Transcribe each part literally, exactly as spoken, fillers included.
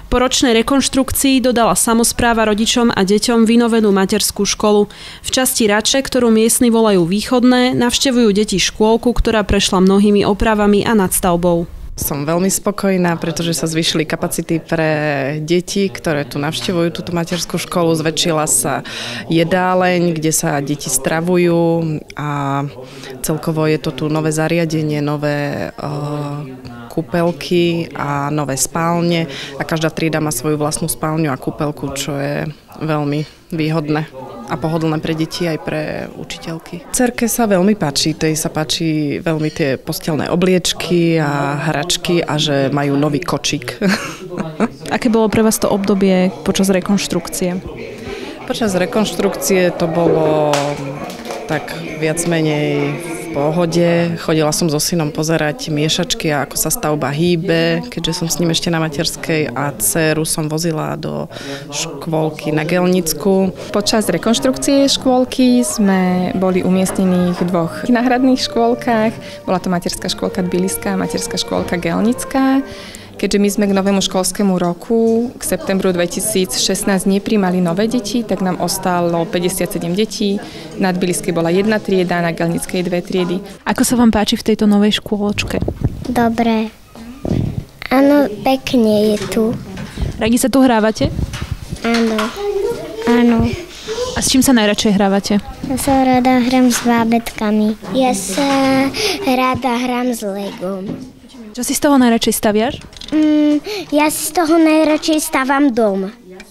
Po ročnej rekonštrukcii dodala samospráva rodičom a deťom vynovenú materskú školu. V časti Rače, ktorú miestni volajú Východné, navštevujú deti škôlku, ktorá prešla mnohými opravami a nadstavbou. Som veľmi spokojná, pretože sa zvýšili kapacity pre deti, ktoré tu navštevujú túto materskú školu. Zväčšila sa jedáleň, kde sa deti stravujú a celkovo je to tu nové zariadenie, nové uh, kúpelky a nové spálne a každá trieda má svoju vlastnú spálňu a kúpelku, čo je veľmi výhodné a pohodlné pre deti aj pre učiteľky. Dcerke sa veľmi páči, tej sa páči veľmi tie postelné obliečky a hračky a že majú nový kočík. Aké bolo pre vás to obdobie počas rekonštrukcie? Počas rekonštrukcie to bolo tak viac menej v pohode. Chodila som so synom pozerať miešačky a ako sa stavba hýbe, keďže som s ním ešte na materskej a dceru som vozila do škôlky na Gelnicku. Počas rekonštrukcie škôlky sme boli umiestnení v dvoch náhradných škôlkach. Bola to materská škôlka Tbiliská a materská škôlka Gelnická. Keďže my sme k novému školskému roku, k septembru dvetisícšestnásť nepríjmali nové deti, tak nám ostalo päťdesiatsedem detí. Na Tbiliskej bola jedna trieda, na Gelnickej dve triedy. Ako sa vám páči v tejto novej škôlčke? Dobre. Áno, pekne je tu. Radi sa tu hrávate? Áno. Áno. A s čím sa najradšej hrávate? Ja sa rada hrám s bábetkami. Ja sa rada hrám s Legom. Čo si z toho najradšej staviaš? Mm, ja si z toho najradšej stávam dom.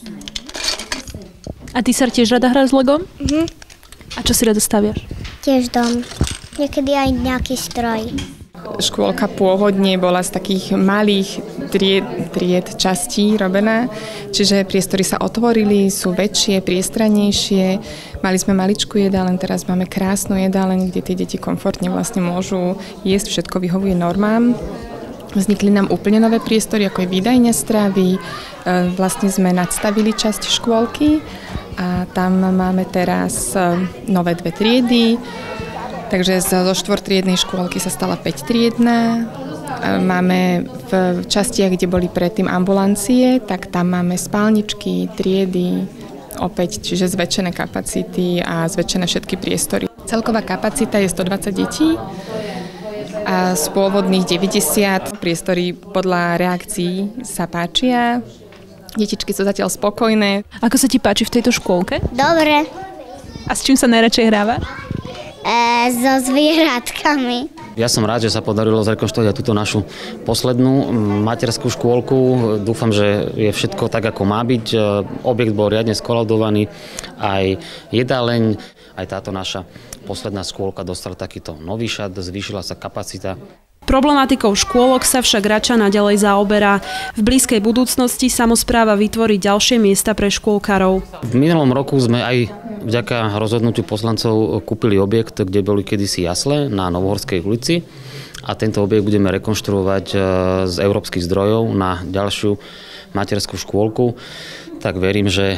A ty sa tiež rada hráš s Legom? Mhm. A čo si rada staviaš? Tiež dom. Niekedy aj nejaký stroj. Škôlka pôvodne bola z takých malých tried, tried častí robená, čiže priestory sa otvorili, sú väčšie, priestranejšie. Mali sme maličkú jedáleň, teraz máme krásnu jedáleň, kde tie deti komfortne vlastne môžu jesť, všetko vyhovuje normám. Vznikli nám úplne nové priestory, ako je výdajňa stravy. Vlastne sme nadstavili časť škôlky a tam máme teraz nové dve triedy. Takže zo štvortriednej škôlky sa stala päťtriedna. Máme v častiach, kde boli predtým ambulancie, tak tam máme spálničky, triedy, opäť, čiže zväčšené kapacity a zväčšené všetky priestory. Celková kapacita je stodvadsať detí. A z pôvodných deväťdesiat priestory podľa reakcií sa páčia. Detičky sú zatiaľ spokojné. Ako sa ti páči v tejto škôlke? Dobre. A s čím sa najradšej hrávaš? E, so zvieratkami. Ja som rád, že sa podarilo zrekonštruovať aj túto našu poslednú materskú škôlku. Dúfam, že je všetko tak, ako má byť. Objekt bol riadne skolaudovaný, aj jedáleň, aj táto naša posledná škôlka dostala takýto nový šat, zvýšila sa kapacita. Problematikou škôlok sa však Rača naďalej zaoberá. V blízkej budúcnosti samospráva vytvorí ďalšie miesta pre škôlkarov. V minulom roku sme aj vďaka rozhodnutiu poslancov kúpili objekt, kde boli kedysi jasle na Novohorskej ulici a tento objekt budeme rekonštruovať z európskych zdrojov na ďalšiu materskú škôlku. Tak verím, že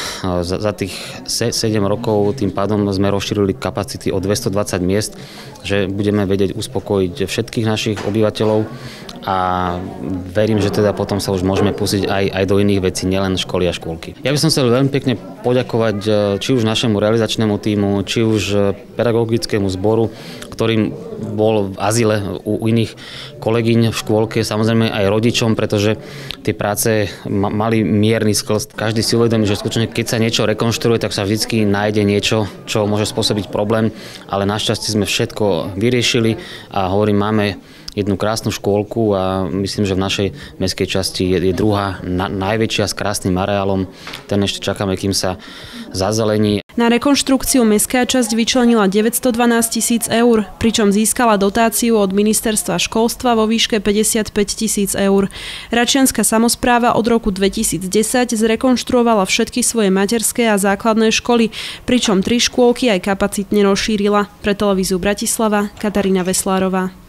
za tých sedem rokov tým pádom sme rozšírili kapacity o dvestodvadsať miest, že budeme vedieť uspokojiť všetkých našich obyvateľov a verím, že teda potom sa už môžeme pustiť aj, aj do iných vecí, nielen školy a škôlky. Ja by som chcel veľmi pekne poďakovať či už našemu realizačnému tímu, či už pedagogickému zboru, ktorým bol v azyle u iných kolegyň v škôlke, samozrejme aj rodičom, pretože tie práce mali mierny sklz. Každý si uvedomí, že skutočne keď sa niečo rekonštruuje, tak sa vždy nájde niečo, čo môže spôsobiť problém, ale našťastie sme všetko vyriešili a hovorím, máme jednu krásnu škôlku a myslím, že v našej mestskej časti je, je druhá na, najväčšia s krásnym areálom. Ten ešte čakáme, kým sa zazelení. Na rekonštrukciu mestská časť vyčlenila deväťstodvanásť tisíc eur, pričom získala dotáciu od ministerstva školstva vo výške päťdesiatpäť tisíc eur. Račianska samospráva od roku dvetisícdesať zrekonštruovala všetky svoje materské a základné školy, pričom tri škôlky aj kapacitne rozšírila. Pre televíziu Bratislava Katarína Veslárová.